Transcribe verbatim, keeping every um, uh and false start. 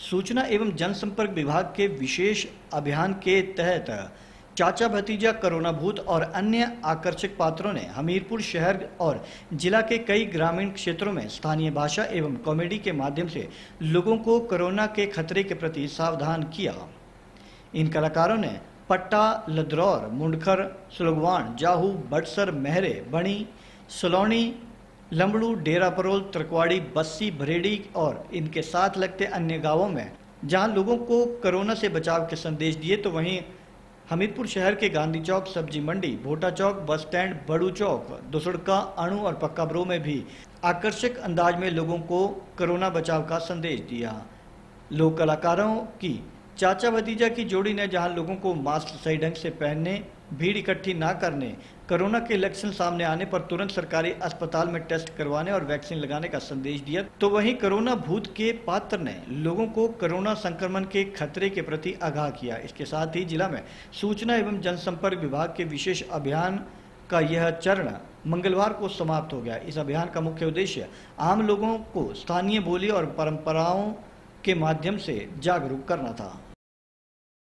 सूचना एवं जनसंपर्क विभाग के विशेष अभियान के तहत चाचा भतीजा कोरोना भूत और अन्य आकर्षक पात्रों ने हमीरपुर शहर और जिला के कई ग्रामीण क्षेत्रों में स्थानीय भाषा एवं कॉमेडी के माध्यम से लोगों को कोरोना के खतरे के प्रति सावधान किया। इन कलाकारों ने पट्टा, लदरौर, मुंडखर, सुलगवान, जाहू, बटसर, महरे, बणी, सलौनी, लंबड़ू, डेरा परोल, तरकवाड़ी, बस्सी, भरेड़ी और इनके साथ लगते अन्य गांवों में जहां लोगों को कोरोना से बचाव के संदेश दिए, तो वहीं हमीरपुर शहर के गांधी चौक, सब्जी मंडी, भोटा चौक, बस स्टैंड, बड़ू चौक, दुसड़का, अणु और पक्का ब्रो में भी आकर्षक अंदाज में लोगों को कोरोना बचाव का संदेश दिया। लोक कलाकारों की चाचा भतीजा की जोड़ी ने जहां लोगों को मास्क सही ढंग से पहनने, भीड़ इकट्ठी ना करने, कोरोना के लक्षण सामने आने पर तुरंत सरकारी अस्पताल में टेस्ट करवाने और वैक्सीन लगाने का संदेश दिया, तो वहीं कोरोना भूत के पात्र ने लोगों को कोरोना संक्रमण के खतरे के प्रति आगाह किया। इसके साथ ही जिला में सूचना एवं जनसंपर्क विभाग के विशेष अभियान का यह चरण मंगलवार को समाप्त हो गया। इस अभियान का मुख्य उद्देश्य आम लोगों को स्थानीय बोली और परंपराओं के माध्यम से जागरूक करना था।